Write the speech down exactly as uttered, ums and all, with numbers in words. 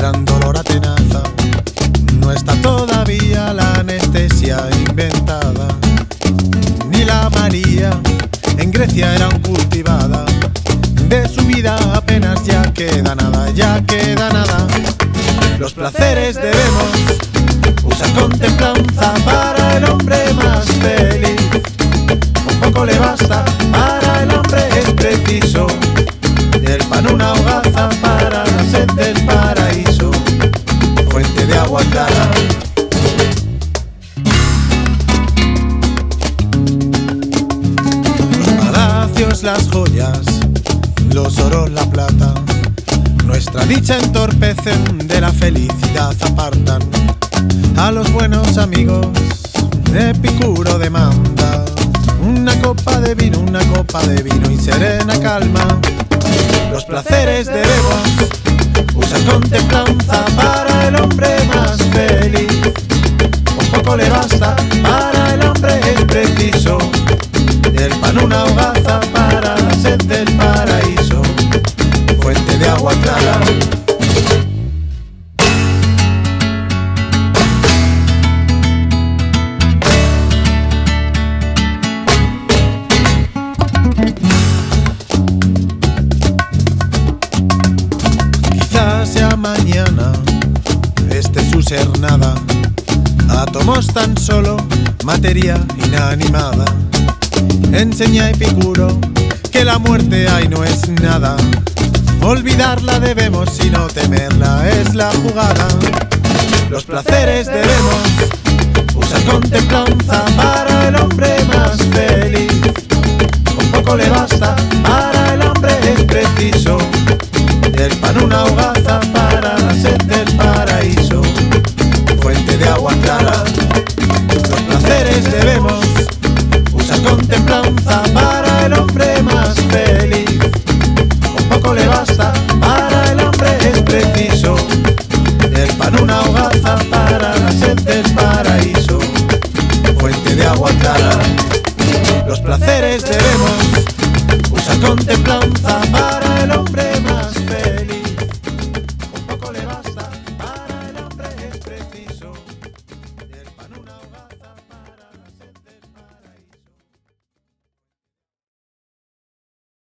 gran dolor atenaza. No está todavía la anestesia inventada, ni la María en Grecia era cultivada. De su vida apenas ya queda nada, ya queda nada. Los placeres debemos usar con templanza para el hombre más feliz. Un poco le basta, para el hombre es preciso. Del pan una hogaza para la sed del paraíso, fuente de agua clara. Los palacios, las joyas, los oros, la plata, nuestra dicha entorpecen, de la felicidad apartan. A los buenos amigos Epicuro demanda una copa de vino, una copa de vino y serena calma. Los placeres debemos usar con templanza para el hombre más feliz. Un poco le basta, para el hombre es preciso. Del pan una hogaza para la sed del paraíso, fuente de agua clara. Quizás sea mañana este su ser nada, átomos tan solo, materia inanimada. Enseña Epicuro que la muerte ahí no es nada. Olvidarla debemos y no temerla es la jugada. Los placeres debemos usar con templanza para el hombre más feliz. Un poco le basta, para el hombre es preciso. Del pan una hogaza para la sed del paraíso, fuente de agua clara. Los placeres debemos usar con templanza para el hombre más feliz. Un poco le basta, para el hombre es preciso. Del pan una hogaza para la sed del paraíso, fuente de agua clara. Los placeres debemos usar con templanza